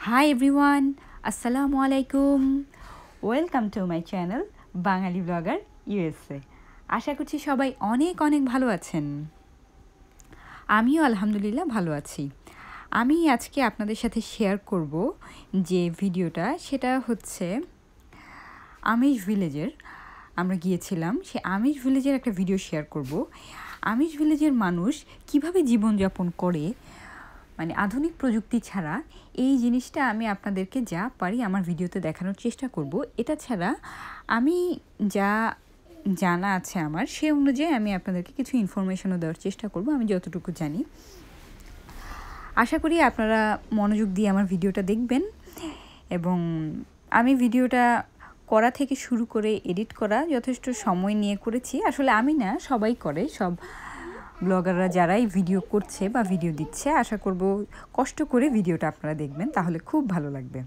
High everyone, আসসালামু আলাইকুম। Welcome to my channel Bangali blogger USA. আশা করছি সবাই অনেক অনেক ভালো আছেন। আমিও আলহামদুলিল্লাহ ভালো আছি। আমি আজকে আপনাদের সাথে শেয়ার করব যে ভিডিওটা, সেটা হচ্ছে আমিষ ভিলেজের। আমরা গিয়েছিলাম, সে আমিষ ভিলেজের একটা ভিডিও শেয়ার করব। আমিষ ভিলেজের মানুষ কিভাবে জীবনযাপন করে, মানে আধুনিক প্রযুক্তি ছাড়া। এই জিনিসটা আমি আপনাদেরকে যা পারি আমার ভিডিওতে দেখানোর চেষ্টা করব। এটা ছাড়া আমি যা জানা আছে আমার, সে অনুযায়ী আমি আপনাদেরকে কিছু ইনফরমেশনও দেওয়ার চেষ্টা করব, আমি যতটুকু জানি। আশা করি আপনারা মনোযোগ দিয়ে আমার ভিডিওটা দেখবেন। এবং আমি ভিডিওটা করা থেকে শুরু করে এডিট করা যথেষ্ট সময় নিয়ে করেছি। আসলে আমি না, সবাই করে, সব ব্লগাররা যারাই ভিডিও করছে বা ভিডিও দিচ্ছে। আশা করব কষ্ট করে ভিডিওটা আপনারা দেখবেন, তাহলে খুব ভালো লাগবে।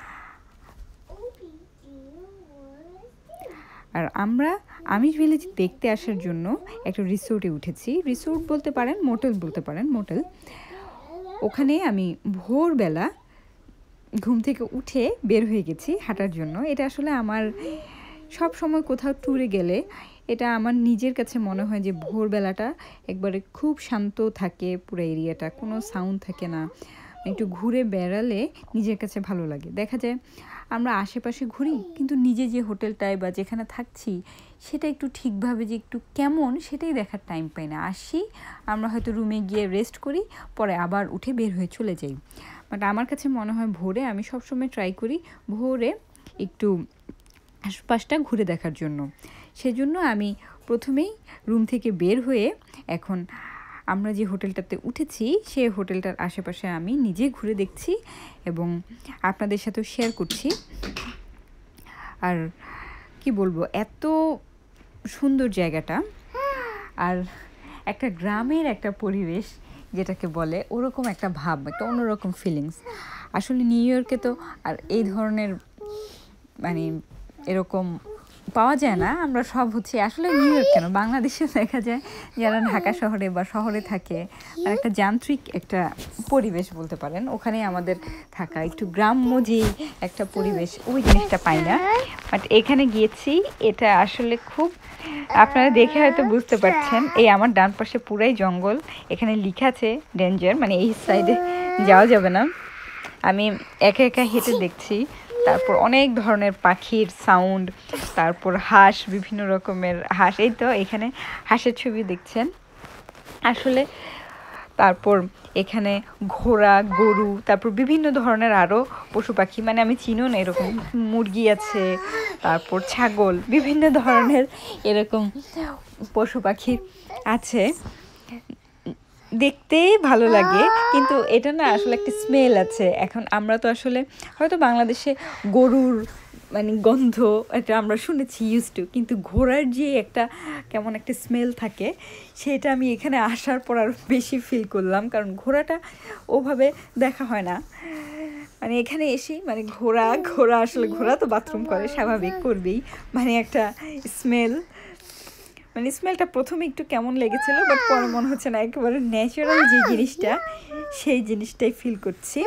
আর আমরা আমিষ ভিলেজ দেখতে আসার জন্য একটা রিসোর্টে উঠেছি। রিসোর্ট বলতে পারেন, মোটেল বলতে পারেন, মোটেল। ওখানে আমি ভোরবেলা ঘুম থেকে উঠে বের হয়ে গেছি হাঁটার জন্য। এটা আসলে আমার সব সময় কোথাও ট্যুরে গেলে এটা আমার নিজের কাছে মনে হয় যে ভোরবেলাটা একবারে খুব শান্ত থাকে, পুরো এরিয়াটা কোনো সাউন্ড থাকে না। একটু ঘুরে বেড়ালে নিজের কাছে ভালো লাগে। দেখা যায় আমরা আশেপাশে ঘুরি, কিন্তু নিজে যে হোটেলটায় বা যেখানে থাকছি সেটা একটু ঠিকভাবে যে একটু কেমন, সেটাই দেখার টাইম পাই না। আসি, আমরা হয়তো রুমে গিয়ে রেস্ট করি, পরে আবার উঠে বের হয়ে চলে যাই। বাট আমার কাছে মনে হয় ভোরে, আমি সবসময় ট্রাই করি ভোরে একটু আশপাশটা ঘুরে দেখার জন্য। সেজন্য আমি প্রথমেই রুম থেকে বের হয়ে এখন আমরা যে হোটেলটাতে উঠেছি সেই হোটেলটার আশেপাশে আমি নিজে ঘুরে দেখছি এবং আপনাদের সাথেও শেয়ার করছি। আর কি বলবো, এত সুন্দর জায়গাটা, আর একটা গ্রামের একটা পরিবেশ যেটাকে বলে, ওরকম একটা ভাব, একটা অন্যরকম ফিলিংস। আসলে নিউ ইয়র্কে তো আর এই ধরনের মানে এরকম পাওয়া যায় না। আমরা সব হচ্ছে আসলে নিউ ইয়র্ক কেন, বাংলাদেশে দেখা যায় যারা ঢাকা শহরে বা শহরে থাকে, আর একটা যান্ত্রিক একটা পরিবেশ বলতে পারেন, ওখানে আমাদের থাকা একটু গ্রাম্য যে একটা পরিবেশ, ওই জিনিসটা পাই না। বাট এখানে গিয়েছি, এটা আসলে খুব, আপনারা দেখে হয়তো বুঝতে পারছেন, এই আমার ডান পাশে পুরাই জঙ্গল। এখানে লেখা আছে ডেঞ্জার, মানে এই সাইডে যাওয়া যাবে না। আমি একা একা হেঁটে দেখছি, তারপর অনেক ধরনের পাখির সাউন্ড, তারপর হাঁস, বিভিন্ন রকমের হাঁস, এই তো এখানে হাঁসের ছবি দেখছেন আসলে। তারপর এখানে ঘোড়া, গরু, তারপর বিভিন্ন ধরনের আরও পশু পাখি, মানে আমি চিনো না এরকম, মুরগি আছে, তারপর ছাগল, বিভিন্ন ধরনের এরকম পশু পাখি আছে। দেখতে ভালো লাগে, কিন্তু এটা না আসলে একটা স্মেল আছে। এখন আমরা তো আসলে হয়তো বাংলাদেশে গরুর মানে গন্ধ এটা আমরা শুনেছি, ইউজ টু, কিন্তু ঘোড়ার যে একটা কেমন একটা স্মেল থাকে, সেটা আমি এখানে আসার পর আরও বেশি ফিল করলাম, কারণ ঘোড়াটা ওভাবে দেখা হয় না। মানে এখানে এসে মানে ঘোড়া আসলে ঘোড়া তো বাথরুম করে, স্বাভাবিক করবেই, মানে একটা স্মেল, মানে স্মেলটা প্রথমে একটু কেমন লেগেছিল, বাট পরে মনে হচ্ছে না, একেবারে ন্যাচারাল যে জিনিসটা, সেই জিনিসটাই ফিল করছি।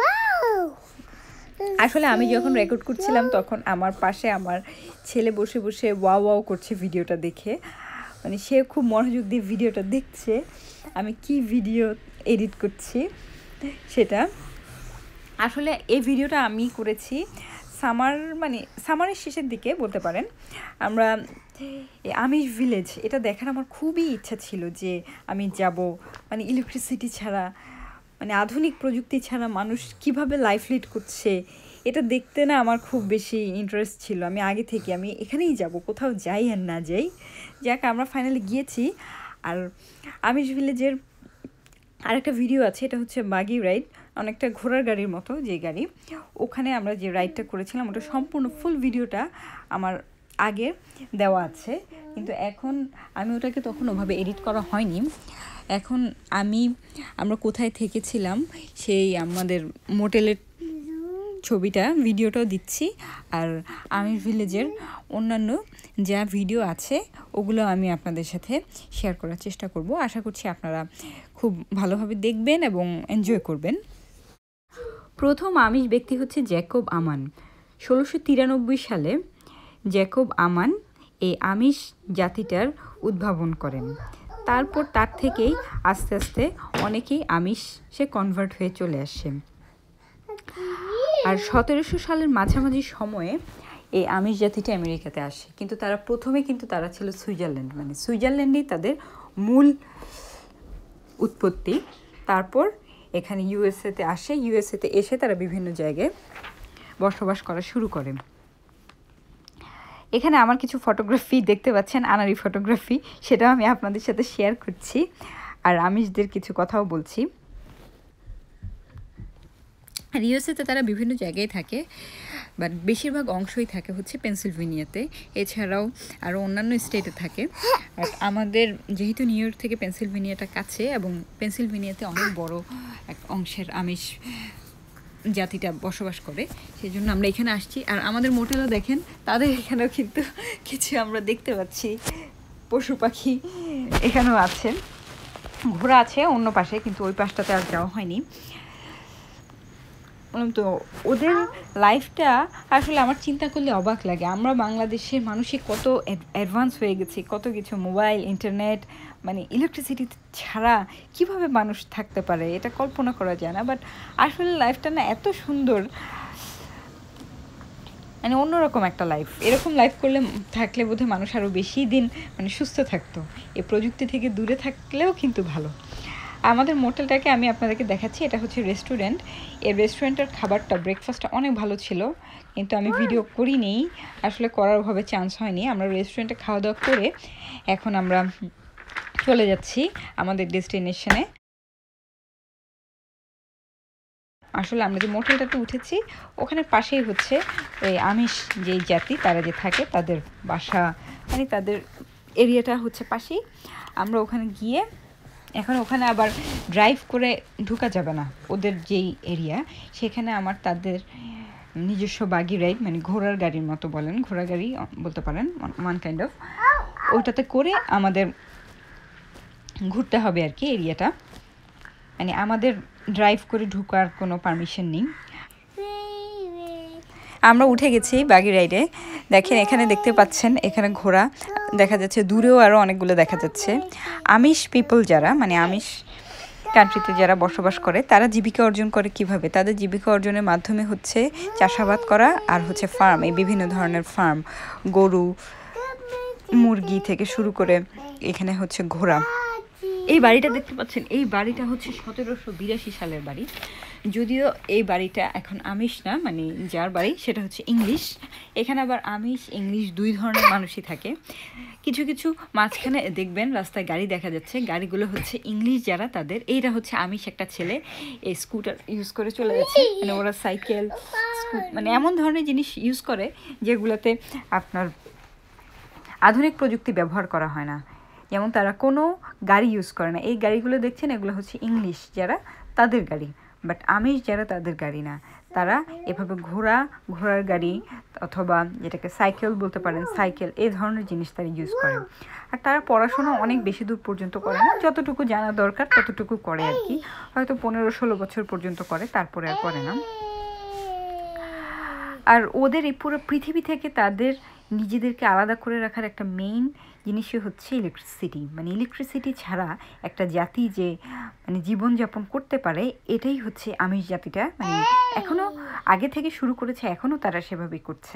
আসলে আমি যখন রেকর্ড করছিলাম তখন আমার পাশে আমার ছেলে বসে বসে ওয়াও ওয়াও করছে ভিডিওটা দেখে, মানে সে খুব মনোযোগ দিয়ে ভিডিওটা দেখছে আমি কি ভিডিও এডিট করছি সেটা। আসলে এই ভিডিওটা আমি করেছি সামারের শেষের দিকে বলতে পারেন। আমরা আমিষ ভিলেজ এটা দেখার আমার খুবই ইচ্ছা ছিল, যে আমি যাব, মানে ইলেকট্রিসিটি ছাড়া, মানে আধুনিক প্রযুক্তি ছাড়া মানুষ কিভাবে লাইফ লিড করছে, এটা দেখতে না আমার খুব বেশি ইন্টারেস্ট ছিল। আমি আগে থেকে আমি এখানেই যাব, কোথাও যাই আর না যাই। যাক, আমরা ফাইনালি গিয়েছি। আর আমিষ ভিলেজের আরেকটা ভিডিও আছে, এটা হচ্ছে বাগি রাইড, অনেকটা ঘোড়ার গাড়ির মতো যে গাড়ি, ওখানে আমরা যে রাইডটা করেছিলাম ওটা সম্পূর্ণ ফুল ভিডিওটা আমার আগে দেওয়া আছে, কিন্তু এখন আমি ওটাকে তখন ওভাবে এডিট করা হয়নি। এখন আমরা কোথায় থেকেছিলাম সেই আমাদের মোটেলের ছবিটা, ভিডিওটাও দিচ্ছি। আর আমিষ ভিলেজের অন্যান্য যা ভিডিও আছে ওগুলো আমি আপনাদের সাথে শেয়ার করার চেষ্টা করব। আশা করছি আপনারা খুব ভালোভাবে দেখবেন এবং এনজয় করবেন। প্রথম আমিষ ব্যক্তি হচ্ছে জ্যাকব আমান। 1693 সালে জ্যাকব আমান এই আমিষ জাতিটার উদ্ভাবন করেন। তারপর তার থেকেই আস্তে আস্তে অনেকেই আমিষে কনভার্ট হয়ে চলে আসে। আর 1700 সালের মাঝামাঝি সময়ে এই আমিষ জাতিটা আমেরিকাতে আসে, কিন্তু তারা প্রথমে তারা ছিল সুইজারল্যান্ড, মানে সুইজারল্যান্ডেই তাদের মূল উৎপত্তি। তারপর এখানে ইউএসএতে আসে, ইউএসএতে এসে তারা বিভিন্ন জায়গায় বসবাস করা শুরু করে। এখানে আমার কিছু ফটোগ্রাফি দেখতে পাচ্ছেন, আনারি ফটোগ্রাফি, সেটাও আমি আপনাদের সাথে শেয়ার করছি, আর আমিষদের কিছু কথাও বলছি। আর ইউএসএতে তারা বিভিন্ন জায়গায় থাকে, বাট বেশিরভাগ অংশই থাকে হচ্ছে পেনসিলভেনিয়াতে, এছাড়াও আরও অন্যান্য স্টেটে থাকে। আর আমাদের যেহেতু নিউ ইয়র্ক থেকে পেনসিলভেনিয়াটা কাছে, এবং পেনসিলভেনিয়াতে অনেক বড় এক অংশের আমিষ জাতিটা বসবাস করে, সেই জন্য আমরা এখানে আসছি। আর আমাদের মোটেলও দেখেন, তাদের এখানেও কিন্তু কিছু আমরা দেখতে পাচ্ছি পশু পাখি এখানেও আছে, ঘোড়া আছে অন্য পাশে, কিন্তু ওই পাশটাতে আর যাওয়া হয়নি। তো ওদের লাইফটা আসলে আমার চিন্তা করলে অবাক লাগে। আমরা বাংলাদেশের মানুষই কত অ্যাডভান্স হয়ে গেছি, কত কিছু, মোবাইল, ইন্টারনেট, মানে ইলেকট্রিসিটি ছাড়া কিভাবে মানুষ থাকতে পারে এটা কল্পনা করা যায় না। বাট আসলে লাইফটা না এত সুন্দর, মানে অন্যরকম একটা লাইফ। এরকম লাইফ করলে থাকলে বোধহয় মানুষ আরও বেশি দিন মানে সুস্থ থাকতো। এই প্রযুক্তি থেকে দূরে থাকলেও কিন্তু ভালো। আমাদের মোটেলটাকে আমি আপনাদেরকে দেখাচ্ছি, এটা হচ্ছে রেস্টুরেন্ট। এই রেস্টুরেন্টের খাবারটা, ব্রেকফাস্টটা অনেক ভালো ছিল, কিন্তু আমি ভিডিও করিনি, আসলে করার ভাবে চান্স হয়নি। আমরা রেস্টুরেন্টে খাওয়া দাওয়া করে এখন আমরা চলে যাচ্ছি আমাদের ডেস্টিনেশনে। আসলে আমরা যে মোটেলটাতে উঠেছি ওখানে পাশেই হচ্ছে এই আমিষ যেই জাতি তারা যে থাকে তাদের বাসা, মানে তাদের এরিয়াটা হচ্ছে পাশেই। আমরা ওখানে গিয়ে এখন ওখানে আবার ড্রাইভ করে ঢোকা যাবে না, ওদের যেই এরিয়া সেখানে আমার তাদের নিজস্ব বাগি রাইড, মানে ঘোড়ার গাড়ির মতো বলেন, ঘোড়া গাড়ি বলতে পারেন, ওয়ান কাইন্ড অফ, ওইটাতে করে আমাদের ঘুরতে হবে আর কি এরিয়াটা, মানে আমাদের ড্রাইভ করে ঢোকার কোনো পারমিশন নেই। আমরা উঠে গেছি বাগি রাইডে। দেখেন এখানে দেখতে পাচ্ছেন, এখানে ঘোড়া দেখা যাচ্ছে, দূরেও আরও অনেকগুলো দেখা যাচ্ছে। আমিষ পিপল যারা, মানে আমিষ কান্ট্রিতে যারা বসবাস করে, তারা জীবিকা অর্জন করে কিভাবে? তাদের জীবিকা অর্জনের মাধ্যমে হচ্ছে চাষাবাদ করা, আর হচ্ছে ফার্ম, এই বিভিন্ন ধরনের ফার্ম, গরু, মুরগি থেকে শুরু করে এখানে হচ্ছে ঘোড়া। এই বাড়িটা দেখতে পাচ্ছেন, এই বাড়িটা হচ্ছে 1782 সালের বাড়ি। যদিও এই বাড়িটা এখন আমিষ না, মানে যার বাড়ি সেটা হচ্ছে ইংলিশ। এখানে আবার আমিষ ইংলিশ দুই ধরনের মানুষই থাকে। কিছু কিছু মাঝখানে দেখবেন রাস্তায় গাড়ি দেখা যাচ্ছে, গাড়িগুলো হচ্ছে ইংলিশ যারা তাদের। এইটা হচ্ছে আমিষ একটা ছেলে এই স্কুটার ইউজ করে চলে যাচ্ছে, মানে ওরা সাইকেল, মানে এমন ধরনের জিনিস ইউজ করে যেগুলোতে আপনার আধুনিক প্রযুক্তি ব্যবহার করা হয় না, যেমন তারা কোনো গাড়ি ইউজ করে না। এই গাড়িগুলো দেখছেন এগুলো হচ্ছে ইংলিশ যারা তাদের গাড়ি, বাট আমিষ যারা তাদের গাড়ি না। তারা এভাবে ঘোড়ার গাড়ি অথবা যেটাকে সাইকেল বলতে পারেন, সাইকেল, এই ধরনের জিনিস তারা ইউজ করে। আর তারা পড়াশোনা অনেক বেশি দূর পর্যন্ত করে না, যতটুকু জানা দরকার ততটুকু করে আর কি, হয়তো 15-16 বছর পর্যন্ত করে, তারপরে আর করে না। আর ওদের এই পুরো পৃথিবী থেকে তাদের নিজেদেরকে আলাদা করে রাখার একটা মেইন জিনিসই হচ্ছে ইলেকট্রিসিটি। মানে ইলেকট্রিসিটি ছাড়া একটা জাতি যে মানে জীবনযাপন করতে পারে, এটাই হচ্ছে আমিষ জাতিটা, মানে এখনও আগে থেকে শুরু করেছে, এখনও তারা সেভাবেই করছে।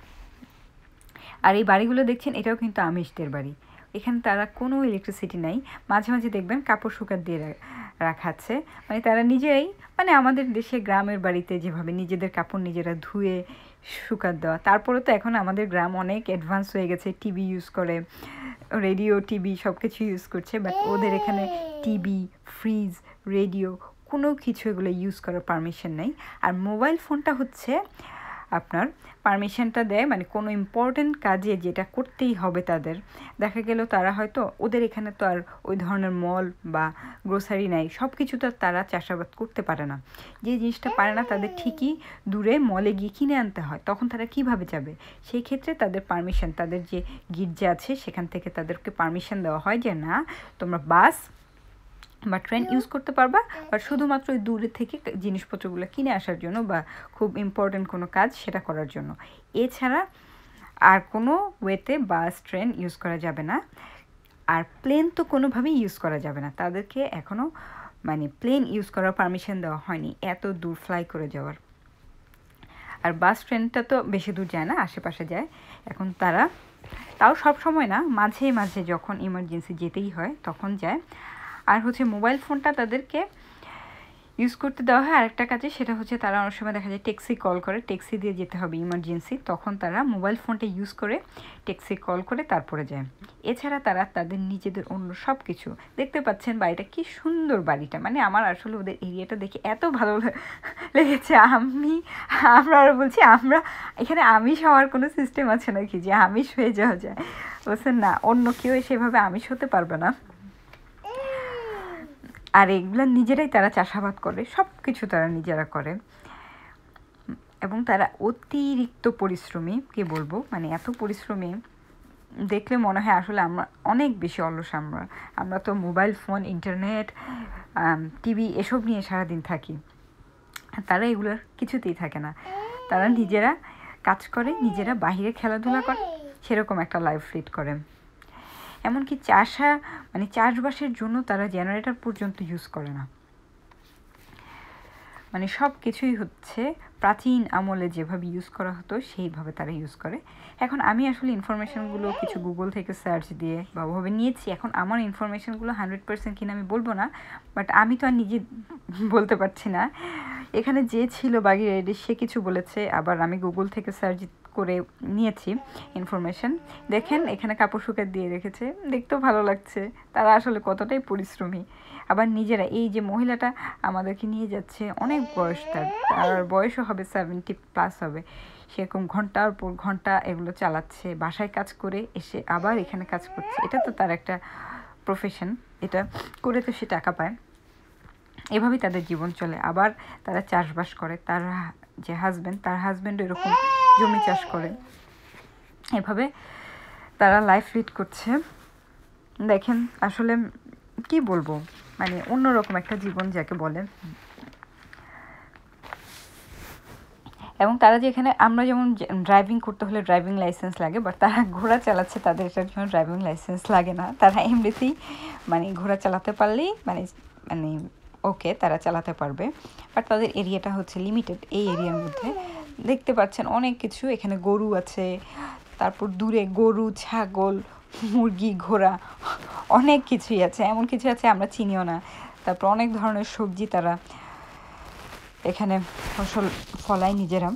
আর এই বাড়িগুলো দেখছেন, এটাও কিন্তু আমিষদের বাড়ি। এখানে তারা কোনো ইলেকট্রিসিটি নাই, মাঝে মাঝে দেখবেন কাপড় শুকাত দিয়ে রাখাচ্ছে, মানে তারা নিজেরাই, মানে আমাদের দেশে গ্রামের বাড়িতে যেভাবে নিজেদের কাপড় নিজেরা ধুয়ে শুকাত দেওয়া। তারপরে তো এখন আমাদের গ্রাম অনেক অ্যাডভান্স হয়ে গেছে, টিভি ইউজ করে, রেডিও, টিভি সব কিছু ইউজ করছে, বাট ওদের এখানে টিভি, ফ্রিজ, রেডিও কোনো কিছু এগুলো ইউজ করার পারমিশন নেই। আর মোবাইল ফোনটা হচ্ছে আপনার পারমিশনটা দেয়, মানে কোনো ইম্পর্টেন্ট কাজে যেটা করতেই হবে তাদের, দেখা গেল তারা হয়তো, ওদের এখানে তো আর ওই ধরনের মল বা গ্রোসারি নাই, সব কিছু তো তারা চাষাবাদ করতে পারে না। যে জিনিসটা পারে না তাদের ঠিকই দূরে মলে গিয়ে কিনে আনতে হয়, তখন তারা কিভাবে যাবে? সেই ক্ষেত্রে তাদের পারমিশন, তাদের যে গির্জা আছে সেখান থেকে তাদেরকে পারমিশন দেওয়া হয় যে না, তোমরা বাস বা ট্রেন ইউজ করতে পারবা, বাট শুধুমাত্র ওই দূরে থেকে জিনিসপত্রগুলো কিনে আসার জন্য বা খুব ইম্পর্টেন্ট কোনো কাজ সেটা করার জন্য। এছাড়া আর কোনো ওয়েতে বাস ট্রেন ইউজ করা যাবে না। আর প্লেন তো কোনোভাবেই ইউজ করা যাবে না, তাদেরকে এখনও মানে প্লেন ইউজ করার পারমিশন দেওয়া হয়নি এত দূর ফ্লাই করে যাওয়ার। আর বাস ট্রেনটা তো বেশি দূর যায় না, আশেপাশে যায়। এখন তারা তাও সব সময় না, মাঝে মাঝে যখন ইমার্জেন্সি যেতেই হয় তখন যায়। আর হচ্ছে মোবাইল ফোনটা তাদেরকে ইউজ করতে দেওয়া হয় আরেকটা কাজে, সেটা হচ্ছে তারা অনেক সময় দেখা যায় ট্যাক্সি কল করে, ট্যাক্সি দিয়ে যেতে হবে ইমার্জেন্সি, তখন তারা মোবাইল ফোনটা ইউজ করে ট্যাক্সি কল করে তারপরে যায়। এছাড়া তারা তাদের নিজেদের অন্য সব কিছু, দেখতে পাচ্ছেন বাড়িটা কি সুন্দর বাড়িটা, মানে আমার আসলে ওদের এরিয়াটা দেখে এত ভালো লেগেছে। আমরা আরও বলছি আমরা এখানে আমিষ হওয়ার কোনো সিস্টেম আছে নাকি যে আমিষ হয়ে যাওয়া যায়, বলছেন না অন্য কেউ সেভাবে আমিষ হতে পারবে না। আর এগুলো নিজেরাই তারা চাষাবাদ করে, সব কিছু তারা নিজেরা করে এবং তারা অতিরিক্ত পরিশ্রমী, কি বলবো, মানে এত পরিশ্রমী দেখলে মনে হয় আসলে আমরা অনেক বেশি অলস। আমরা তো মোবাইল ফোন, ইন্টারনেট, টিভি এসব নিয়ে সারাদিন থাকি, তারা এগুলোর কিছুতেই থাকে না। তারা নিজেরা কাজ করে, নিজেরা বাহিরে খেলাধুলা করে, সেরকম একটা লাইফ লিড করে। এমনকি চাষবাসের জন্য তারা জেনারেটর পর্যন্ত ইউজ করে না, মানে সব কিছুই হচ্ছে প্রাচীন আমলে যেভাবে ইউজ করা হতো সেইভাবে তারা ইউজ করে। এখন আমি আসলে ইনফরমেশানগুলো কিছু গুগল থেকে সার্চ দিয়ে বা ওভাবে নিয়েছি। এখন আমার ইনফরমেশানগুলো 100% কিনা আমি বলবো না, বাট আমি তো আর নিজে বলতে পারছি না। এখানে যে ছিল বাগি রেডি সে কিছু বলেছে, আবার আমি গুগল থেকে সার্চ করে নিয়েছি ইনফরমেশান। দেখেন এখানে কাপড় শুকাতে দিয়ে রেখেছে, দেখতেও ভালো লাগছে। তারা আসলে কতটাই পরিশ্রমী। আবার নিজেরা, এই যে মহিলাটা আমাদেরকে নিয়ে যাচ্ছে, অনেক বয়স তার বয়সও হবে 70+ হবে, সেরকম ঘন্টার পর ঘন্টা এগুলো চালাচ্ছে, বাসায় কাজ করে এসে আবার এখানে কাজ করছে। এটা তো তার একটা প্রফেশন, এটা করে তো সে টাকা পায়, এভাবেই তাদের জীবন চলে। আবার তারা চাষবাস করে, তার যে তার হাজব্যান্ড এরকম জমি চাষ করে, এভাবে তারা লাইফ লিড করছে। দেখেন আসলে কি বলবো, মানে অন্যরকম একটা জীবন যাকে বলে। এবং তারা যে এখানে, আমরা যেমন ড্রাইভিং করতে হলে ড্রাইভিং লাইসেন্স লাগে, বাট তারা ঘোড়া চালাচ্ছে, তাদের এটার জন্য ড্রাইভিং লাইসেন্স লাগে না। তারা এমনিতেই মানে ঘোড়া চালাতে পারলেই মানে ওকে তারা চালাতে পারবে, বাট তাদের এরিয়াটা হচ্ছে লিমিটেড। এই এরিয়ার মধ্যে দেখতে পাচ্ছেন অনেক কিছু, এখানে গরু আছে, তারপর দূরে গরু, ছাগল, মুরগি, ঘোড়া, অনেক কিছুই আছে, এমন কিছু আছে আমরা চিনিও না। তারপর অনেক ধরনের সবজি তারা এখানে ফসল ফলায় নিজেরা।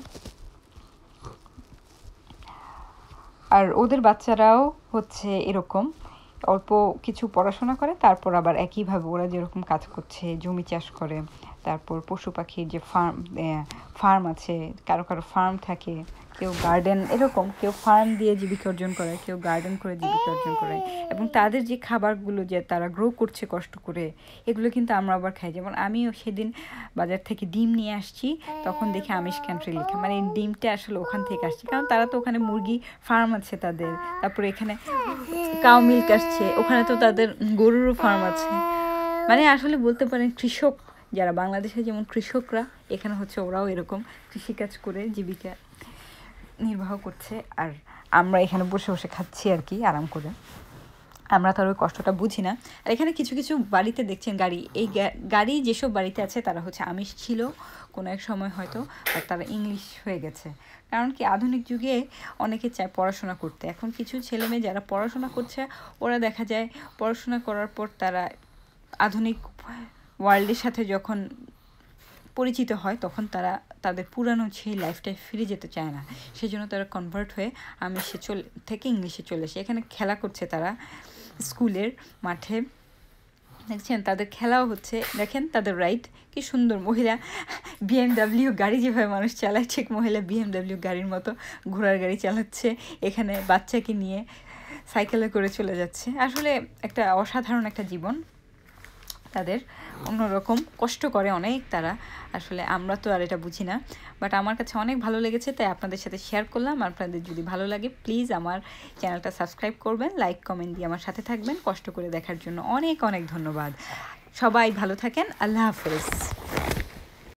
আর ওদের বাচ্চারাও হচ্ছে এরকম অল্প কিছু পড়াশোনা করে, তারপর আবার একইভাবে ওরা যেরকম কাজ করছে, জমি চাষ করে, তারপর পশু পাখির যে ফার্ম আছে, কারো ফার্ম থাকে, কেউ গার্ডেন, এরকম কেউ ফার্ম দিয়ে জীবিকা অর্জন করে, কেউ গার্ডেন করে জীবিকা অর্জন করে। এবং তাদের যে খাবারগুলো যে তারা গ্রো করছে কষ্ট করে, এগুলো কিন্তু আমরা আবার খাই। যেমন আমিও সেদিন বাজার থেকে ডিম নিয়ে আসছি, তখন দেখি আমিষ কান্ট্রি লেখা, মানে ডিমটা আসলে ওখান থেকে আসছে, কারণ তারা তো ওখানে মুরগি ফার্ম আছে তাদের, তারপরে এখানে কাউ মিল্ক আসছে, ওখানে তো তাদের গরুরও ফার্ম আছে। মানে আসলে বলতে পারেন কৃষক যারা বাংলাদেশে যেমন কৃষকরা, এখানে হচ্ছে ওরাও এরকম কৃষিকাজ করে জীবিকা নির্বাহ করছে। আর আমরা এখানে বসে বসে খাচ্ছি আর কি, আরাম করে। আমরা তার ওই কষ্টটা বুঝি না। আর এখানে কিছু কিছু বাড়িতে দেখছেন গাড়ি, এই গাড়ি যেসব বাড়িতে আছে তারা হচ্ছে আমিষ ছিল কোনো এক সময় হয়তো, আর তারা ইংলিশ হয়ে গেছে। কারণ কি, আধুনিক যুগে অনেকে চায় পড়াশোনা করতে। এখন কিছু ছেলেমেয়ে যারা পড়াশোনা করছে, ওরা দেখা যায় পড়াশোনা করার পর তারা আধুনিক ওয়ার্ল্ডের সাথে যখন পরিচিত হয়, তখন তারা তাদের পুরানো সেই লাইফটায় ফিরে যেতে চায় না, সেই জন্য তারা কনভার্ট হয়ে আমিষে থেকে ইংলিশে চলে আসে। এখানে খেলা করছে তারা স্কুলের মাঠে, দেখছেন তাদের খেলাও হচ্ছে। দেখেন তাদের রাইড কি সুন্দর, মহিলা BMW গাড়ি যেভাবে মানুষ চালায়, ঠিক মহিলা BMW গাড়ির মতো ঘোড়ার গাড়ি চালাচ্ছে, এখানে বাচ্চাকে নিয়ে সাইকেলে করে চলে যাচ্ছে। আসলে একটা অসাধারণ একটা জীবন তাদের, অন্যরকম, কষ্ট করে অনেক তারা। আসলে আমরা তো আর এটা বুঝি না, বাট আমার কাছে অনেক ভালো লেগেছে, তাই আপনাদের সাথে শেয়ার করলাম। আপনাদের যদি ভালো লাগে প্লিজ আমার চ্যানেলটা সাবস্ক্রাইব করবেন, লাইক কমেন্ট দিয়ে আমার সাথে থাকবেন। কষ্ট করে দেখার জন্য অনেক অনেক ধন্যবাদ। সবাই ভালো থাকেন। আল্লাহ হাফেজ।